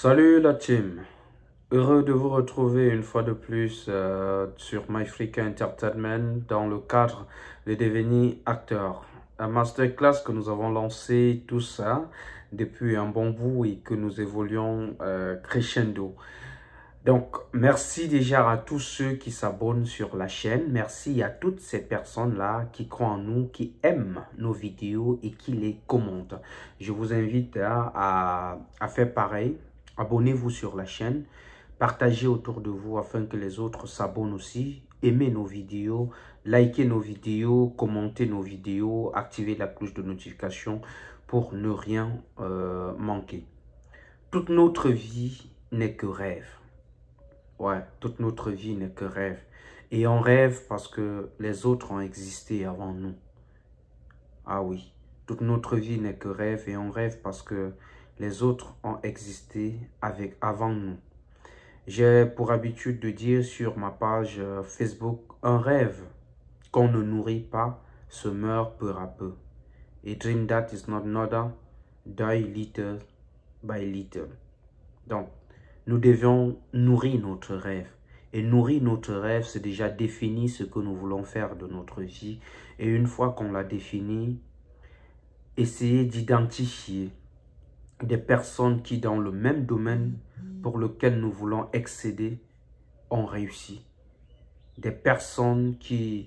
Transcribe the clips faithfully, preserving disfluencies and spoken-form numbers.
Salut la team, heureux de vous retrouver une fois de plus euh, sur MyFreaker Entertainment dans le cadre de devenir acteur. Un masterclass que nous avons lancé tout ça depuis un bon bout et que nous évoluons euh, crescendo. Donc, merci déjà à tous ceux qui s'abonnent sur la chaîne. Merci à toutes ces personnes-là qui croient en nous, qui aiment nos vidéos et qui les commentent. Je vous invite à, à, à faire pareil. Abonnez-vous sur la chaîne. Partagez autour de vous afin que les autres s'abonnent aussi. Aimez nos vidéos, likez nos vidéos, commentez nos vidéos, activez la cloche de notification pour ne rien euh, manquer. Toute notre vie n'est que rêve. Ouais, toute notre vie n'est que rêve. Et on rêve parce que les autres ont existé avant nous. Ah oui, toute notre vie n'est que rêve et on rêve parce que les autres ont existé avec, avant nous. J'ai pour habitude de dire sur ma page Facebook, un rêve qu'on ne nourrit pas se meurt peu à peu. A dream that is not another, die little by little. Donc, nous devions nourrir notre rêve. Et nourrir notre rêve, c'est déjà définir ce que nous voulons faire de notre vie. Et une fois qu'on l'a défini, essayer d'identifier des personnes qui, dans le même domaine pour lequel nous voulons excéder, ont réussi. Des personnes qui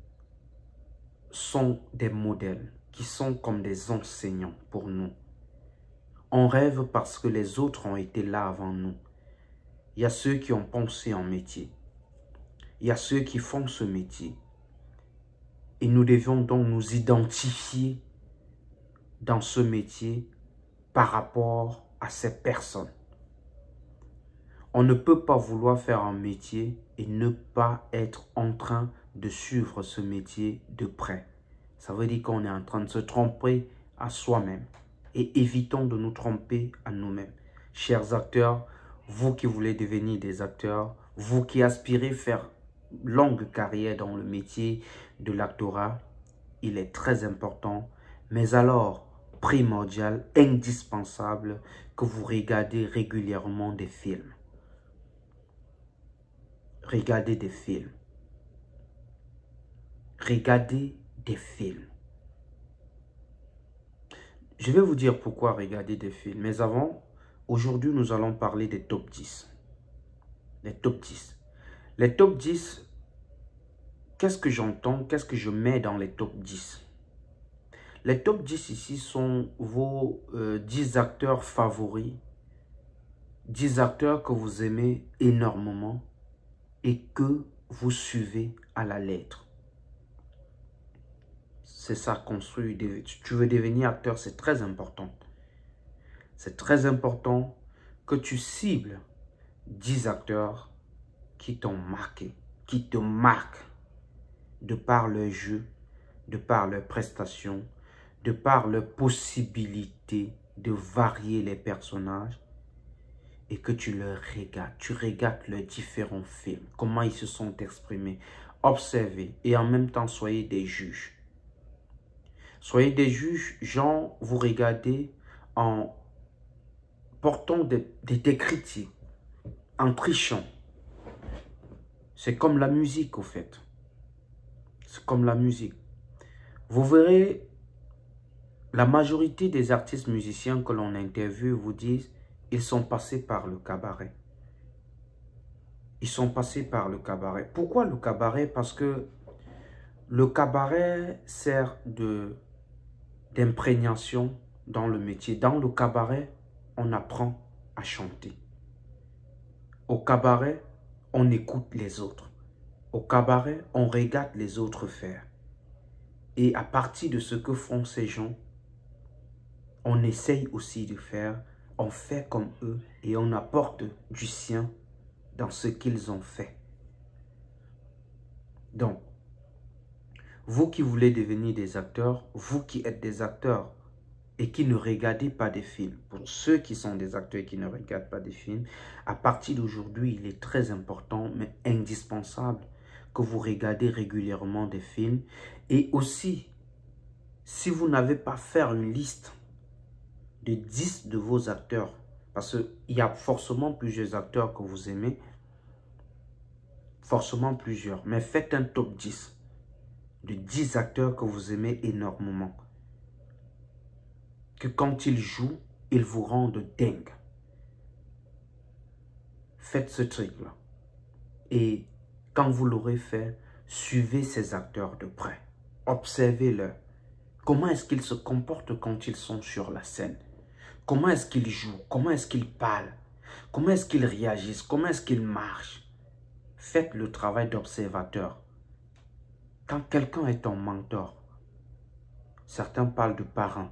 sont des modèles, qui sont comme des enseignants pour nous. On rêve parce que les autres ont été là avant nous. Il y a ceux qui ont pensé en métier. Il y a ceux qui font ce métier. Et nous devions donc nous identifier dans ce métier par rapport à ces personnes. On ne peut pas vouloir faire un métier et ne pas être en train de suivre ce métier de près. Ça veut dire qu'on est en train de se tromper à soi-même. Et évitons de nous tromper à nous-mêmes. Chers acteurs, vous qui voulez devenir des acteurs, vous qui aspirez faire longue carrière dans le métier de l'actorat, il est très important, mais alors primordial, indispensable que vous regardez régulièrement des films. Regardez des films. Regardez des films. Je vais vous dire pourquoi regarder des films. Mais avant, aujourd'hui, nous allons parler des top dix. Les top dix. Les top dix, qu'est-ce que j'entends? Qu'est-ce que je mets dans les top dix? Les top dix ici sont vos euh, dix acteurs favoris. dix acteurs que vous aimez énormément et que vous suivez à la lettre. C'est ça, construire. Tu veux devenir acteur, c'est très important. C'est très important que tu cibles dix acteurs qui t'ont marqué, qui te marquent de par leur jeu, de par leurs prestations, de par leur possibilité de varier les personnages et que tu leur regardes. Tu regardes leurs différents films, comment ils se sont exprimés. Observez et en même temps soyez des juges. Soyez des juges, genre vous regardez en portant des, des, des critiques, en trichant. C'est comme la musique au fait. C'est comme la musique. Vous verrez, la majorité des artistes musiciens que l'on interviewe vous disent, ils sont passés par le cabaret. Ils sont passés par le cabaret. Pourquoi le cabaret? Parce que le cabaret sert de d'imprégnation dans le métier. Dans le cabaret, on apprend à chanter. Au cabaret, on écoute les autres. Au cabaret, on regarde les autres faire. Et à partir de ce que font ces gens, on essaye aussi de faire, on fait comme eux et on apporte du sien dans ce qu'ils ont fait. Donc, vous qui voulez devenir des acteurs, vous qui êtes des acteurs et qui ne regardez pas des films, pour ceux qui sont des acteurs et qui ne regardent pas des films, à partir d'aujourd'hui, il est très important, mais indispensable, que vous regardez régulièrement des films. Et aussi, si vous n'avez pas fait une liste de dix de vos acteurs, Parce qu'il y a forcément plusieurs acteurs que vous aimez. Forcément plusieurs. Mais faites un top dix. De dix acteurs que vous aimez énormément. Que quand ils jouent, ils vous rendent dingue. Faites ce truc-là. Et quand vous l'aurez fait, suivez ces acteurs de près. Observez-le. Comment est-ce qu'ils se comportent quand ils sont sur la scène? Comment est-ce qu'ils jouent? Comment est-ce qu'ils parlent? Comment est-ce qu'ils réagissent? Comment est-ce qu'ils marchent? Faites le travail d'observateur. Quand quelqu'un est ton mentor, certains parlent de parents.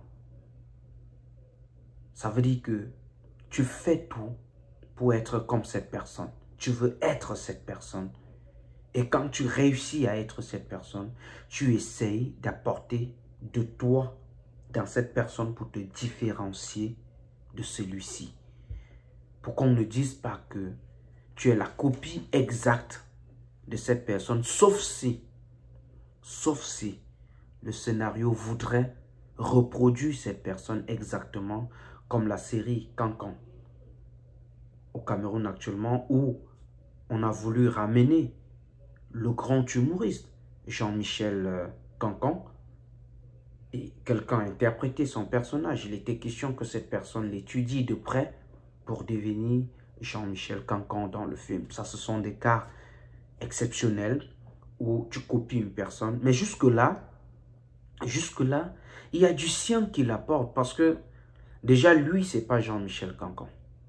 Ça veut dire que tu fais tout pour être comme cette personne. Tu veux être cette personne. Et quand tu réussis à être cette personne, tu essayes d'apporter de toi dans cette personne pour te différencier de celui-ci. Pour qu'on ne dise pas que tu es la copie exacte de cette personne, sauf si, sauf si le scénario voudrait reproduire cette personne exactement comme la série Cancan au Cameroun actuellement, où on a voulu ramener le grand humoriste Jean-Michel euh, Cancan, et quelqu'un a interprété son personnage. Il était question que cette personne l'étudie de près pour devenir Jean-Michel Cancan dans le film. Ça, ce sont des cas exceptionnels où tu copies une personne. Mais jusque-là, jusque-là, il y a du sien qui l'apporte parce que déjà, lui, c'est pas Jean-Michel Cancan.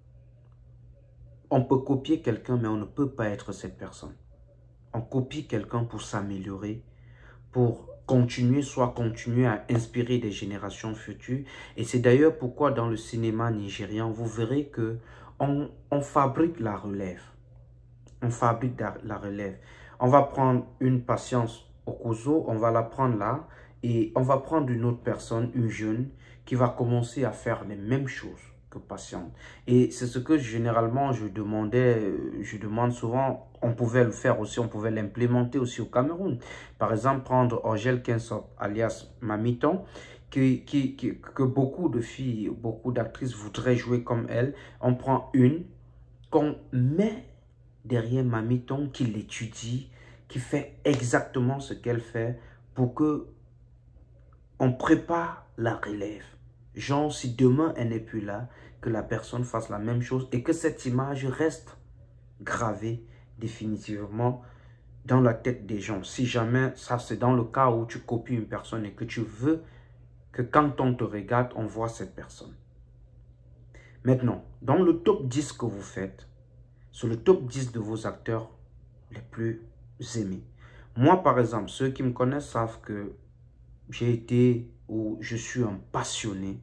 On peut copier quelqu'un, mais on ne peut pas être cette personne. On copie quelqu'un pour s'améliorer, pour continuer, soit continuer à inspirer des générations futures. Et c'est d'ailleurs pourquoi dans le cinéma nigérian, vous verrez que on, on fabrique la relève. On fabrique la relève. On va prendre une Patience Okozo, on va la prendre là, et on va prendre une autre personne, une jeune, qui va commencer à faire les mêmes choses que Patience. Et c'est ce que généralement je demandais, je demande souvent, on pouvait le faire aussi, on pouvait l'implémenter aussi au Cameroun. Par exemple, prendre Angèle Kinsop, alias Mamiton, qui, qui, qui, que beaucoup de filles, beaucoup d'actrices voudraient jouer comme elle. On prend une, qu'on met derrière Mamiton, qui l'étudie, qui fait exactement ce qu'elle fait pour que on prépare la relève. Genre, si demain elle n'est plus là, que la personne fasse la même chose et que cette image reste gravée définitivement dans la tête des gens. Si jamais, ça c'est dans le cas où tu copies une personne et que tu veux que quand on te regarde, on voit cette personne. Maintenant, dans le top dix que vous faites, c'est le top dix de vos acteurs les plus aimés. Moi, par exemple, ceux qui me connaissent savent que j'ai été ou je suis un passionné.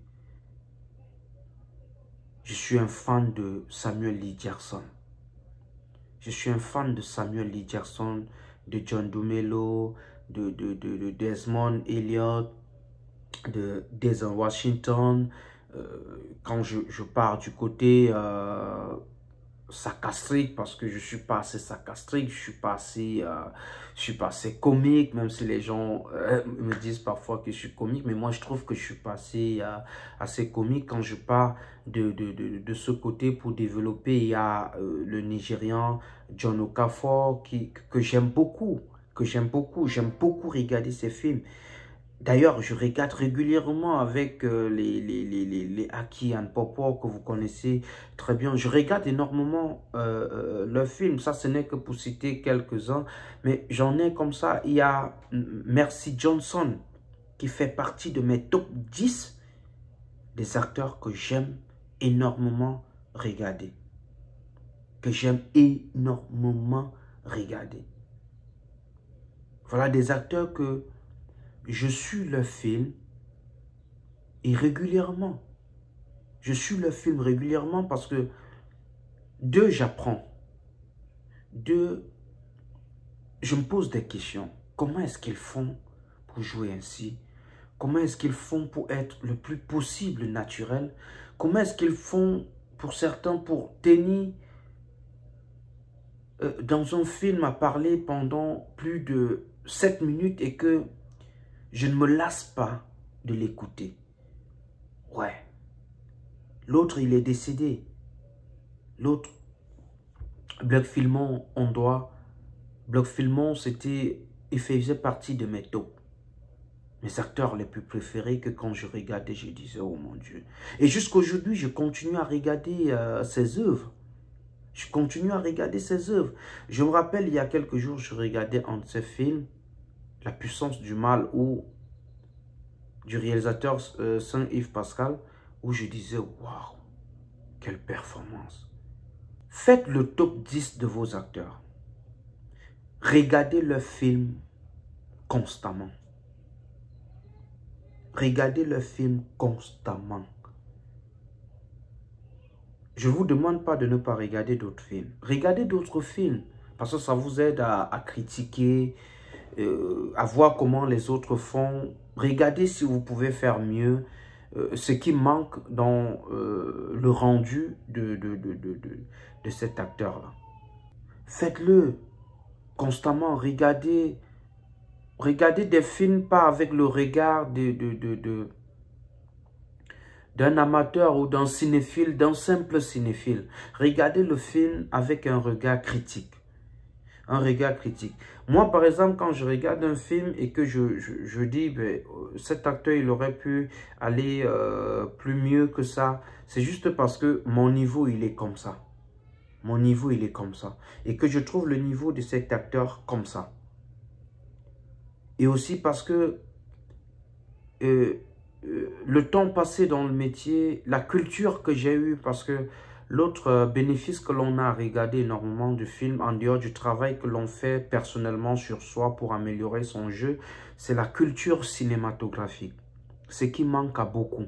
Je suis un fan de Samuel Lee Jackson. Je suis un fan de Samuel Lee Jackson, de John Dumelo, de, de, de, de Desmond Elliott, de Denzel Washington. Euh, quand je, je pars du côté euh, sarcastique, parce que je suis pas assez sarcastique, je suis pas assez, euh, je suis pas assez comique, même si les gens euh, me disent parfois que je suis comique, mais moi je trouve que je suis pas assez, euh, assez comique. Quand je pars de, de, de, de ce côté pour développer, il y a euh, le Nigérian John Okafor qui, que j'aime beaucoup, que j'aime beaucoup, j'aime beaucoup regarder ses films. D'ailleurs, je regarde régulièrement avec euh, les, les, les, les, les Aki and Popo que vous connaissez très bien. Je regarde énormément euh, euh, leurs films. Ça, ce n'est que pour citer quelques-uns. Mais j'en ai comme ça. Il y a Mercy Johnson qui fait partie de mes top dix des acteurs que j'aime énormément regarder. Que j'aime énormément regarder. Voilà des acteurs que je suis le film et régulièrement. Je suis le film régulièrement parce que, deux, j'apprends. Deux, je me pose des questions. Comment est-ce qu'ils font pour jouer ainsi? Comment est-ce qu'ils font pour être le plus possible naturel? Comment est-ce qu'ils font pour certains pour tenir euh, dans un film à parler pendant plus de sept minutes et que je ne me lasse pas de l'écouter? Ouais. L'autre, il est décédé. L'autre, Bloc Filmon, on doit... Bloc Filmon, c'était... Il faisait partie de mes tops. Mes acteurs les plus préférés que quand je regardais, je disais, oh mon Dieu. Et jusqu'aujourd'hui, je continue à regarder euh, ses œuvres. Je continue à regarder ses œuvres. Je me rappelle, il y a quelques jours, je regardais un de ses films, La puissance du mal, ou du réalisateur euh, Saint-Yves Pascal, où je disais, waouh, quelle performance. Faites le top dix de vos acteurs. Regardez leurs films constamment. Regardez leurs films constamment. Je ne vous demande pas de ne pas regarder d'autres films. Regardez d'autres films, parce que ça vous aide à, à critiquer, euh, à voir comment les autres font. Regardez si vous pouvez faire mieux, euh, ce qui manque dans euh, le rendu de, de, de, de, de, de cet acteur-là. Faites-le constamment. Regardez, regardez des films pas avec le regard de... de, de, de d'un amateur ou d'un cinéphile, d'un simple cinéphile. Regardez le film avec un regard critique. Un regard critique. Moi, par exemple, quand je regarde un film et que je, je, je dis, ben, cet acteur, il aurait pu aller euh, plus mieux que ça, c'est juste parce que mon niveau, il est comme ça. Mon niveau, il est comme ça. Et que je trouve le niveau de cet acteur comme ça. Et aussi parce que... Euh, le temps passé dans le métier, la culture que j'ai eue, parce que l'autre bénéfice que l'on a à regarder énormément de films, en dehors du travail que l'on fait personnellement sur soi pour améliorer son jeu, c'est la culture cinématographique. Ce qui manque à beaucoup.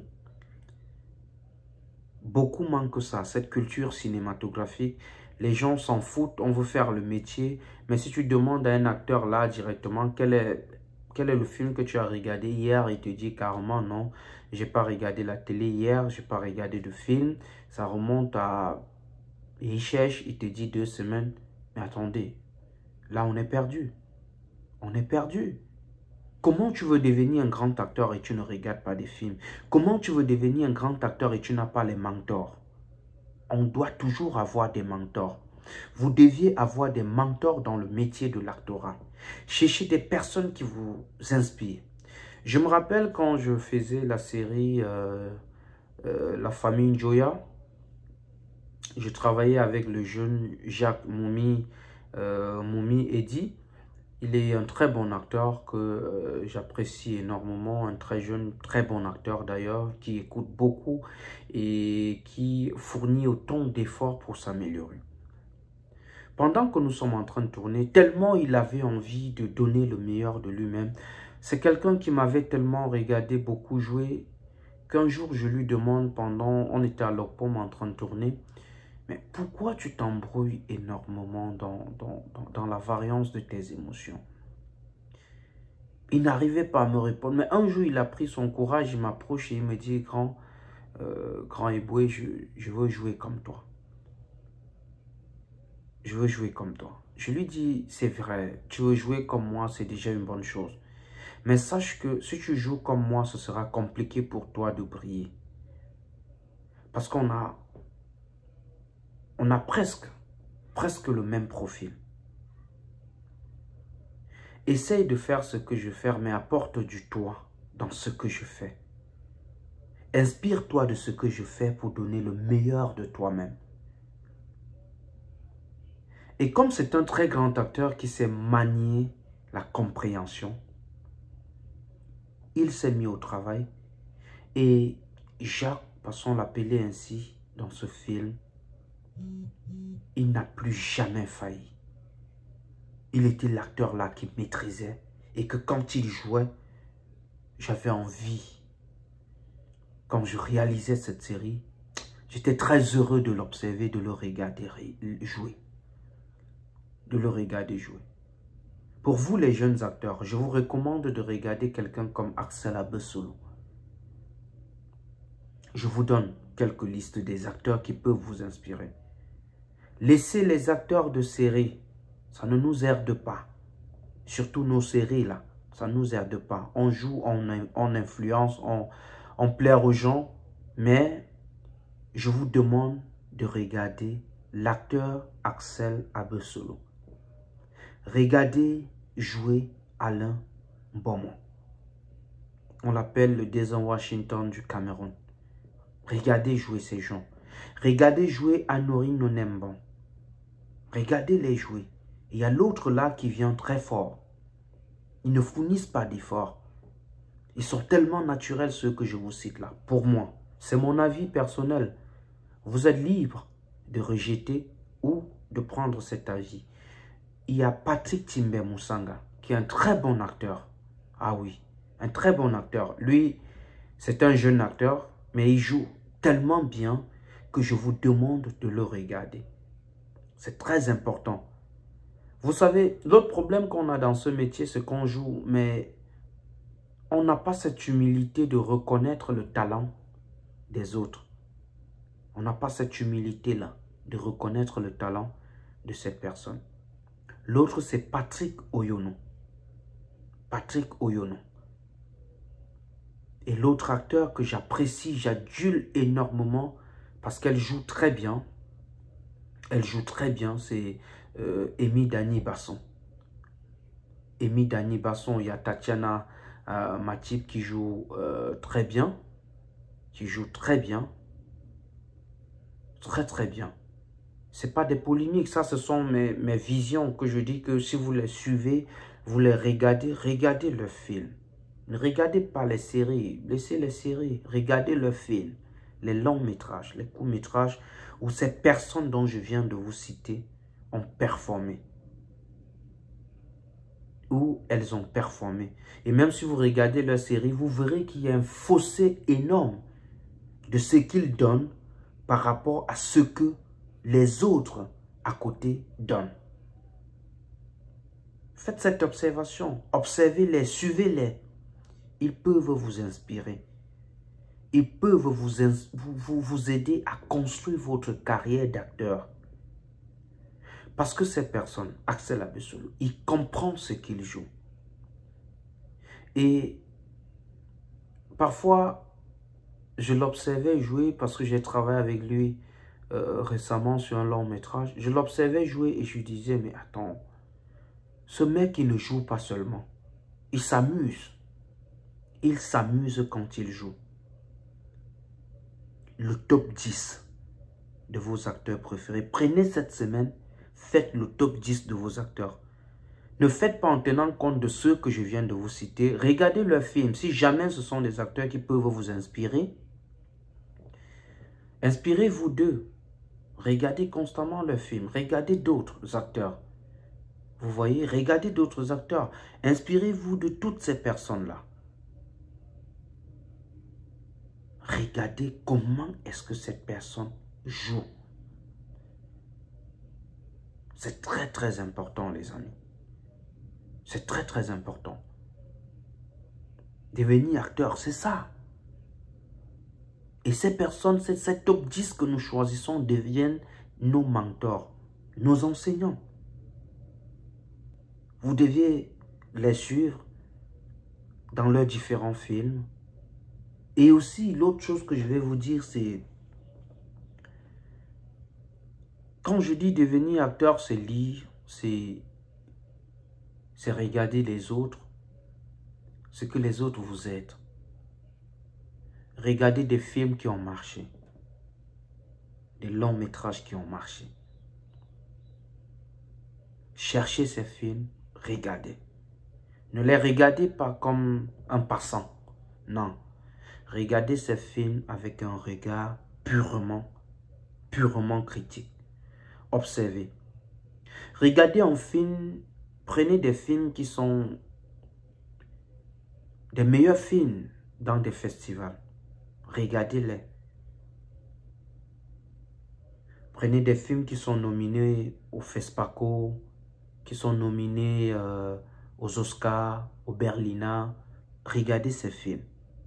Beaucoup manquent ça, cette culture cinématographique. Les gens s'en foutent, on veut faire le métier, mais si tu demandes à un acteur là directement quel est... Quel est le film que tu as regardé hier? Il te dit carrément non, j'ai pas regardé la télé hier, j'ai pas regardé de film. Ça remonte à... Il cherche, il te dit deux semaines. Mais attendez, là on est perdu. On est perdu. Comment tu veux devenir un grand acteur et tu ne regardes pas des films? Comment tu veux devenir un grand acteur et tu n'as pas les mentors? On doit toujours avoir des mentors. Vous deviez avoir des mentors dans le métier de l'actorat. Cherchez des personnes qui vous inspirent. Je me rappelle quand je faisais la série euh, euh, La famille Njoya, je travaillais avec le jeune Jacques Moumi, euh, Moumi Eddy. Il est un très bon acteur que euh, j'apprécie énormément, un très jeune, très bon acteur d'ailleurs, qui écoute beaucoup et qui fournit autant d'efforts pour s'améliorer. Pendant que nous sommes en train de tourner, tellement il avait envie de donner le meilleur de lui-même. C'est quelqu'un qui m'avait tellement regardé beaucoup jouer qu'un jour je lui demande pendant, on était à l'Opom en train de tourner, mais pourquoi tu t'embrouilles énormément dans, dans, dans, dans la variance de tes émotions? Il n'arrivait pas à me répondre, mais un jour il a pris son courage, il m'approche et il me dit, grand, euh, grand Eboué, je, je veux jouer comme toi. Je veux jouer comme toi. Je lui dis, c'est vrai, tu veux jouer comme moi, c'est déjà une bonne chose. Mais sache que si tu joues comme moi, ce sera compliqué pour toi de briller. Parce qu'on a, on a presque, presque le même profil. Essaye de faire ce que je fais, mais apporte du toi dans ce que je fais. Inspire-toi de ce que je fais pour donner le meilleur de toi-même. Et comme c'est un très grand acteur qui sait manier la compréhension, il s'est mis au travail. Et Jacques, passons l'appeler ainsi dans ce film, il n'a plus jamais failli. Il était l'acteur là qui maîtrisait et que quand il jouait, j'avais envie. Quand je réalisais cette série, j'étais très heureux de l'observer, de le regarder jouer. De le regarder jouer. Pour vous les jeunes acteurs, je vous recommande de regarder quelqu'un comme Axel Abessolo. Je vous donne quelques listes des acteurs qui peuvent vous inspirer. Laissez les acteurs de série, ça ne nous aide pas. Surtout nos séries là, ça ne nous aide pas. On joue, on, on influence, on, on plaire aux gens, mais je vous demande de regarder l'acteur Axel Abessolo. Regardez jouer Alain Beaumont. On l'appelle le Denzel Washington du Cameroun. Regardez jouer ces gens. Regardez jouer Anori Nonemban. Regardez-les jouer. Il y a l'autre là qui vient très fort. Ils ne fournissent pas d'efforts. Ils sont tellement naturels ceux que je vous cite là. Pour moi, c'est mon avis personnel. Vous êtes libre de rejeter ou de prendre cet avis. Il y a Patrick Timber Moussanga qui est un très bon acteur. Ah oui, un très bon acteur. Lui, c'est un jeune acteur, mais il joue tellement bien que je vous demande de le regarder. C'est très important. Vous savez, l'autre problème qu'on a dans ce métier, c'est qu'on joue, mais on n'a pas cette humilité de reconnaître le talent des autres. On n'a pas cette humilité-là de reconnaître le talent de cette personne. L'autre, c'est Patrick Oyono. Patrick Oyono. Et l'autre acteur que j'apprécie, j'adule énormément parce qu'elle joue très bien. Elle joue très bien, c'est euh, Amy Dani Basson. Amy Dani Basson, il y a Tatiana euh, Matip qui joue euh, très bien. Qui joue très bien. Très très bien. Ce n'est pas des polémiques, ça ce sont mes, mes visions que je dis que si vous les suivez, vous les regardez, regardez le film. Ne regardez pas les séries, laissez les séries, regardez le film, les longs métrages, les courts métrages où ces personnes dont je viens de vous citer ont performé. Où elles ont performé. Et même si vous regardez leur série, vous verrez qu'il y a un fossé énorme de ce qu'ils donnent par rapport à ce que les autres à côté donnent. Faites cette observation, observez-les, suivez-les. Ils peuvent vous inspirer. Ils peuvent vous, vous, vous aider à construire votre carrière d'acteur. Parce que cette personne, Axel Abessolo, il comprend ce qu'il joue. Et parfois, je l'observais jouer parce que j'ai travaillé avec lui euh, récemment sur un long métrage. Je l'observais jouer et je lui disais, mais attends, ce mec, il ne joue pas seulement. Il s'amuse. Il s'amuse quand il joue. Le top dix de vos acteurs préférés. Prenez cette semaine, faites le top dix de vos acteurs. Ne faites pas en tenant compte de ceux que je viens de vous citer. Regardez leurs films. Si jamais ce sont des acteurs qui peuvent vous inspirer, inspirez-vous d'eux. Regardez constamment leurs films. Regardez d'autres acteurs. Vous voyez, regardez d'autres acteurs. Inspirez-vous de toutes ces personnes-là. Regardez comment est-ce que cette personne joue. C'est très très important, les amis. C'est très très important. Devenir acteur, c'est ça. Et ces personnes, ces top dix que nous choisissons deviennent nos mentors, nos enseignants. Vous deviez les suivre dans leurs différents films. Et aussi, l'autre chose que je vais vous dire, c'est... Quand je dis devenir acteur, c'est lire, c'est... C'est regarder les autres, ce que les autres vous aident. Regardez des films qui ont marché. Des longs métrages qui ont marché. Cherchez ces films, regardez. Ne les regardez pas comme un passant. Non. Regardez ces films avec un regard purement, purement critique. Observez. Regardez un film, prenez des films qui sont des meilleurs films dans des festivals. Regardez-les. Prenez des films qui sont nominés au FESPACO, qui sont nominés euh, aux Oscars, au Berlina. Regardez ces films.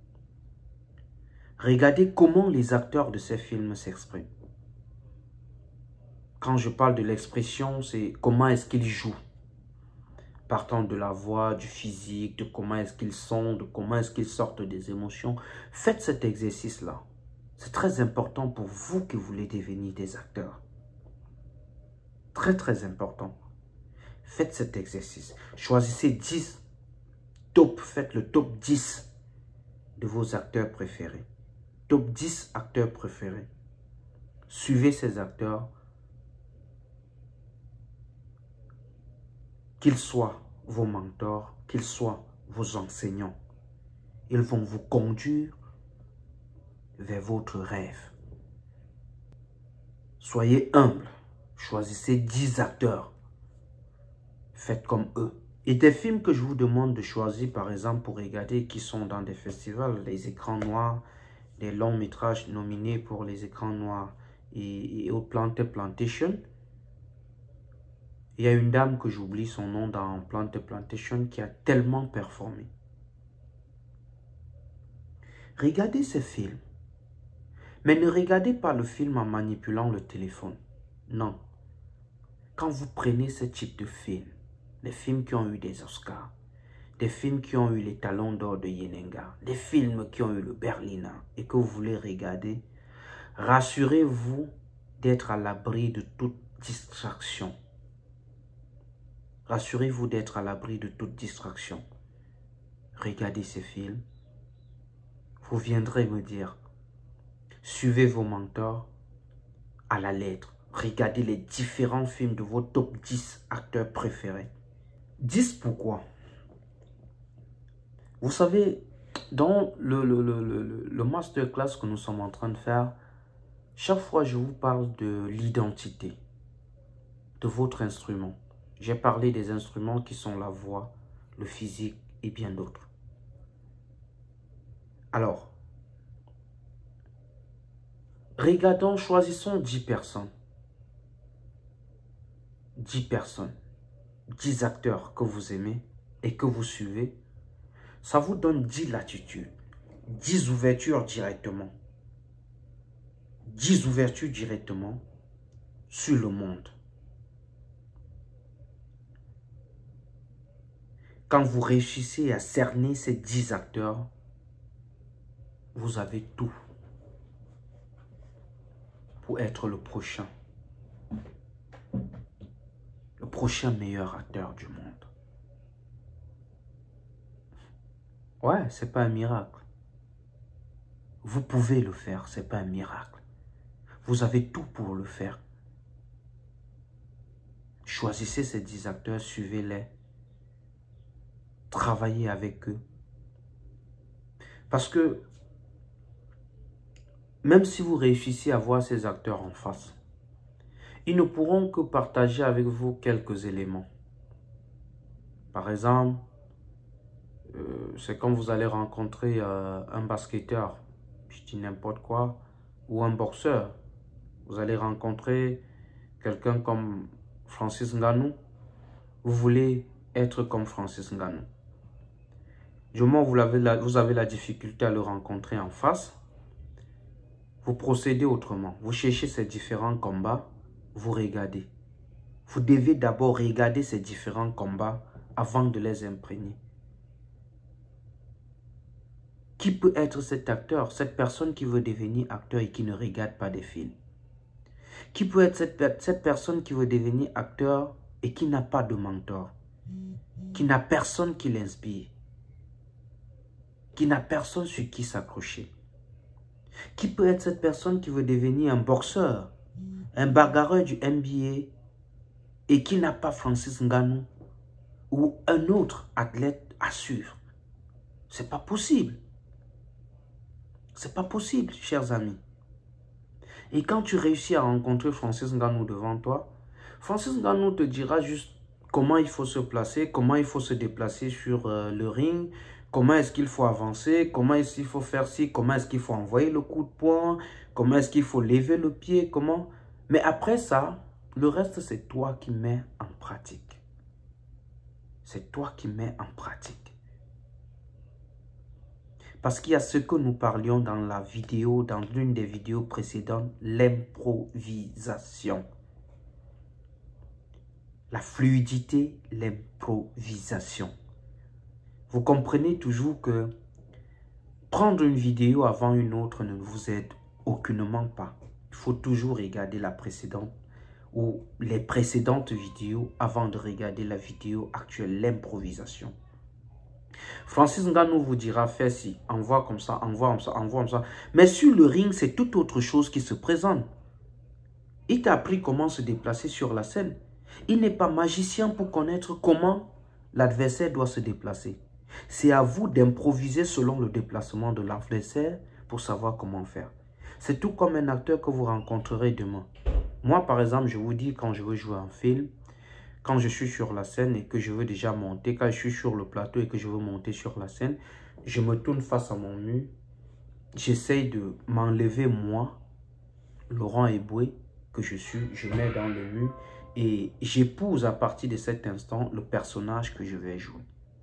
Regardez comment les acteurs de ces films s'expriment. Quand je parle de l'expression, c'est comment est-ce qu'ils jouent. Partant de la voix, du physique, de comment est-ce qu'ils sont, de comment est-ce qu'ils sortent des émotions. Faites cet exercice-là. C'est très important pour vous qui voulez devenir des acteurs. Très, très important. Faites cet exercice. Choisissez dix top. Faites le top dix de vos acteurs préférés. Top dix acteurs préférés. Suivez ces acteurs. Qu'ils soient vos mentors, qu'ils soient vos enseignants. Ils vont vous conduire vers votre rêve. Soyez humble. Choisissez dix acteurs. Faites comme eux. Et des films que je vous demande de choisir, par exemple, pour regarder, qui sont dans des festivals, les écrans noirs, des longs métrages nominés pour les écrans noirs et, et au Planté Plantation. Il y a une dame que j'oublie son nom dans Planté Plantation qui a tellement performé. Regardez ces films. Mais ne regardez pas le film en manipulant le téléphone. Non. Quand vous prenez ce type de film, les films qui ont eu des Oscars, des films qui ont eu les talons d'or de Yenenga, des films qui ont eu le Berliner et que vous voulez regarder, rassurez-vous d'être à l'abri de toute distraction. Rassurez-vous d'être à l'abri de toute distraction. Regardez ces films. Vous viendrez me dire, suivez vos mentors à la lettre. Regardez les différents films de vos top dix acteurs préférés. dix pourquoi? Vous savez, dans le, le, le, le, le masterclass que nous sommes en train de faire, chaque fois je vous parle de l'identité de votre instrument. J'ai parlé des instruments qui sont la voix, le physique et bien d'autres. Alors, regardons, choisissons dix personnes. dix personnes, dix acteurs que vous aimez et que vous suivez. Ça vous donne dix latitudes, dix ouvertures directement. dix ouvertures directement sur le monde. Quand vous réussissez à cerner ces dix acteurs, vous avez tout pour être le prochain. Le prochain meilleur acteur du monde. Ouais, c'est pas un miracle. Vous pouvez le faire, c'est pas un miracle. Vous avez tout pour le faire. Choisissez ces dix acteurs, suivez-les. Travaillez avec eux. Parce que même si vous réussissez à voir ces acteurs en face, ils ne pourront que partager avec vous quelques éléments. Par exemple, euh, c'est comme vous allez rencontrer euh, un basketteur, je dis n'importe quoi, ou un boxeur. Vous allez rencontrer quelqu'un comme Francis Ngannou. Vous voulez être comme Francis Ngannou. Du moment où vous avez, la, vous avez la difficulté à le rencontrer en face, vous procédez autrement. Vous cherchez ces différents combats, vous regardez. Vous devez d'abord regarder ces différents combats avant de les imprégner. Qui peut être cet acteur, cette personne qui veut devenir acteur et qui ne regarde pas des films? Qui peut être cette, cette personne qui veut devenir acteur et qui n'a pas de mentor? Qui n'a personne qui l'inspire? Qui n'a personne sur qui s'accrocher? Qui peut être cette personne qui veut devenir un boxeur, un bagarreur du N B A et qui n'a pas Francis Ngannou ou un autre athlète à suivre? C'est pas possible. C'est pas possible, chers amis. Et quand tu réussis à rencontrer Francis Ngannou devant toi, Francis Ngannou te dira juste comment il faut se placer, comment il faut se déplacer sur euh, le ring, comment est-ce qu'il faut avancer, comment est-ce qu'il faut faire ci, comment est-ce qu'il faut envoyer le coup de poing, comment est-ce qu'il faut lever le pied, comment... Mais après ça, le reste, c'est toi qui mets en pratique. C'est toi qui mets en pratique. Parce qu'il y a ce que nous parlions dans la vidéo, dans l'une des vidéos précédentes, l'improvisation. La fluidité, l'improvisation. Vous comprenez toujours que prendre une vidéo avant une autre ne vous aide aucunement pas. Il faut toujours regarder la précédente ou les précédentes vidéos avant de regarder la vidéo actuelle, l'improvisation. Francis Ngannou vous dira, fais ci, envoie comme ça, envoie comme ça, envoie comme ça. Mais sur le ring, c'est toute autre chose qui se présente. Il t'a appris comment se déplacer sur la scène. Il n'est pas magicien pour connaître comment l'adversaire doit se déplacer. C'est à vous d'improviser selon le déplacement de l'adversaire pour savoir comment faire. C'est tout comme un acteur que vous rencontrerez demain. Moi, par exemple, je vous dis, quand je veux jouer un film, quand je suis sur la scène et que je veux déjà monter, quand je suis sur le plateau et que je veux monter sur la scène, je me tourne face à mon mur. J'essaye de m'enlever moi, Laurent Eboué, que je suis, je mets dans le mur et j'épouse à partir de cet instant le personnage que je vais jouer.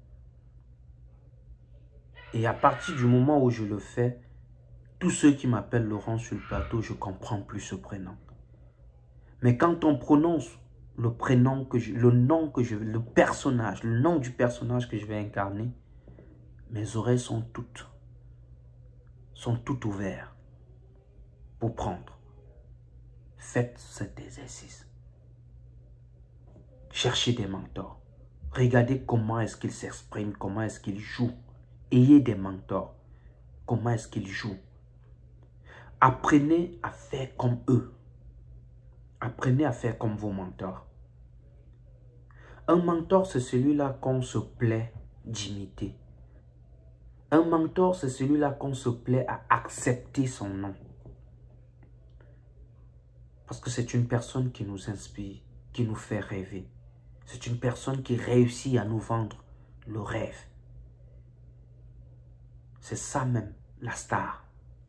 Et à partir du moment où je le fais, tous ceux qui m'appellent Laurent sur le plateau, je ne comprends plus ce prénom. Mais quand on prononce le prénom, que je, le nom que je le personnage, le nom du personnage que je vais incarner, mes oreilles sont toutes, sont toutes ouvertes pour prendre. Faites cet exercice. Cherchez des mentors. Regardez comment est-ce qu'ils s'expriment, comment est-ce qu'ils jouent. Ayez des mentors. Comment est-ce qu'ils jouent. Apprenez à faire comme eux. Apprenez à faire comme vos mentors. Un mentor, c'est celui-là qu'on se plaît d'imiter. Un mentor, c'est celui-là qu'on se plaît à accepter son nom. Parce que c'est une personne qui nous inspire, qui nous fait rêver. C'est une personne qui réussit à nous vendre le rêve. C'est ça même, la star.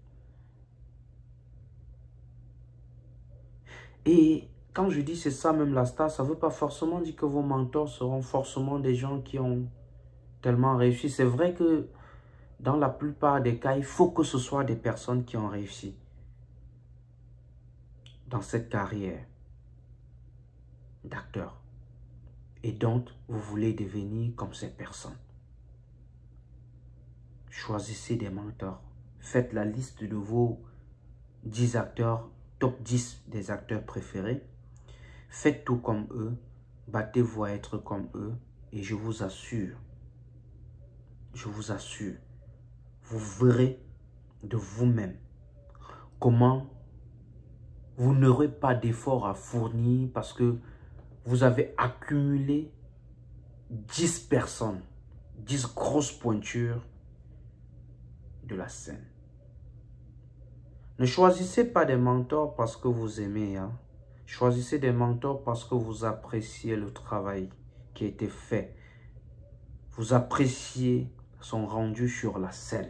Et quand je dis c'est ça même la star, ça ne veut pas forcément dire que vos mentors seront forcément des gens qui ont tellement réussi. C'est vrai que dans la plupart des cas, il faut que ce soit des personnes qui ont réussi dans cette carrière d'acteur. Et donc, vous voulez devenir comme ces personnes. Choisissez des mentors. Faites la liste de vos dix acteurs, top dix des acteurs préférés. Faites tout comme eux. Battez-vous à être comme eux. Et je vous assure, je vous assure, vous verrez de vous-même comment vous n'aurez pas d'effort à fournir parce que vous avez accumulé dix personnes, dix grosses pointures de la scène. Ne choisissez pas des mentors parce que vous aimez. Hein. Choisissez des mentors parce que vous appréciez le travail qui a été fait. Vous appréciez son rendu sur la scène.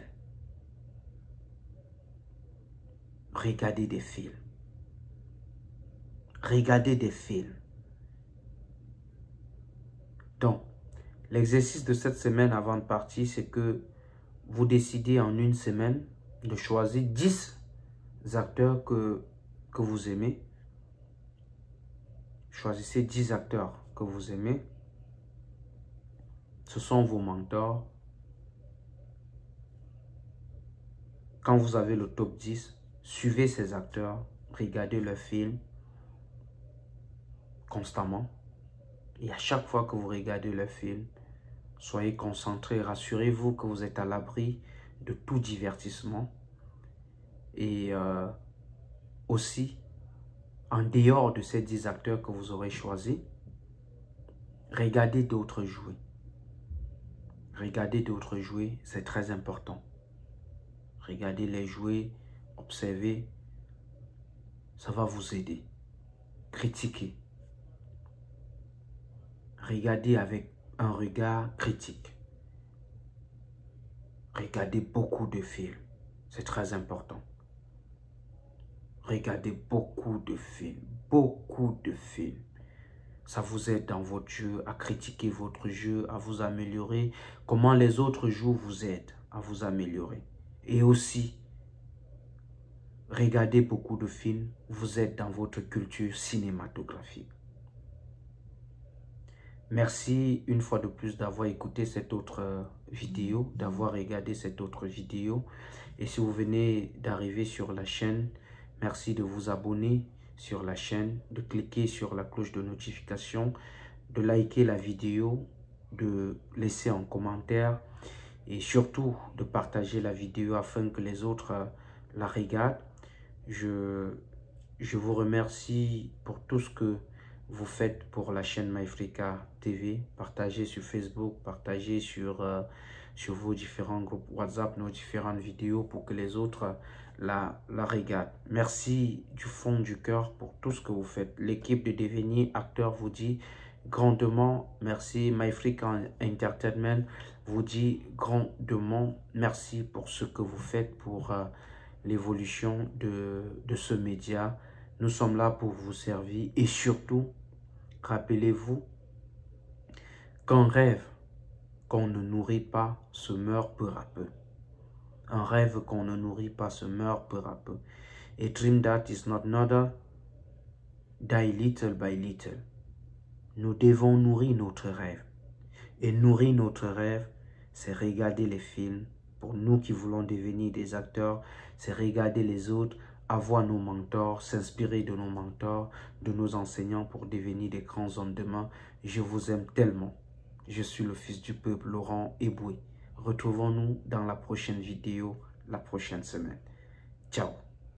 Regardez des films. Regardez des films. Donc, l'exercice de cette semaine avant de partir, c'est que vous décidez en une semaine de choisir dix acteurs que, que vous aimez. Choisissez dix acteurs que vous aimez. Ce sont vos mentors. Quand vous avez le top dix, suivez ces acteurs, regardez leurs films constamment. Et à chaque fois que vous regardez leurs films, soyez concentrés, rassurez-vous que vous êtes à l'abri de tout divertissement. Et euh, aussi, en dehors de ces dix acteurs que vous aurez choisis, regardez d'autres jouer. Regardez d'autres jouer, c'est très important. Regardez les jouer, observez, ça va vous aider. Critiquez. Regardez avec un regard critique. Regardez beaucoup de films, c'est très important. Regardez beaucoup de films, beaucoup de films. Ça vous aide dans votre jeu, à critiquer votre jeu, à vous améliorer. Comment les autres jouent vous aident à vous améliorer. Et aussi, regardez beaucoup de films, vous aide dans votre culture cinématographique. Merci une fois de plus d'avoir écouté cette autre vidéo, d'avoir regardé cette autre vidéo. Et si vous venez d'arriver sur la chaîne, merci de vous abonner. sur la chaîne, de cliquer sur la cloche de notification, de liker la vidéo, de laisser un commentaire et surtout de partager la vidéo afin que les autres euh, la regardent. Je, je vous remercie pour tout ce que vous faites pour la chaîne MyAfrica T V. Partagez sur Facebook, partagez sur, euh, sur vos différents groupes WhatsApp, nos différentes vidéos pour que les autres euh, la, la regardent. Merci du fond du cœur pour tout ce que vous faites. L'équipe de Devenir Acteur vous dit grandement merci. MyAfrica Entertainment vous dit grandement merci pour ce que vous faites pour euh, l'évolution de, de ce média. Nous sommes là pour vous servir et surtout, rappelez-vous qu'un rêve qu'on ne nourrit pas se meurt peu à peu. Un rêve qu'on ne nourrit pas se meurt peu à peu. A dream that is not another, die little by little. Nous devons nourrir notre rêve. Et nourrir notre rêve, c'est regarder les films. Pour nous qui voulons devenir des acteurs, c'est regarder les autres, avoir nos mentors, s'inspirer de nos mentors, de nos enseignants pour devenir des grands hommes demain. Je vous aime tellement. Je suis le fils du peuple, Laurent Eboué. Retrouvons-nous dans la prochaine vidéo, la prochaine semaine. Ciao.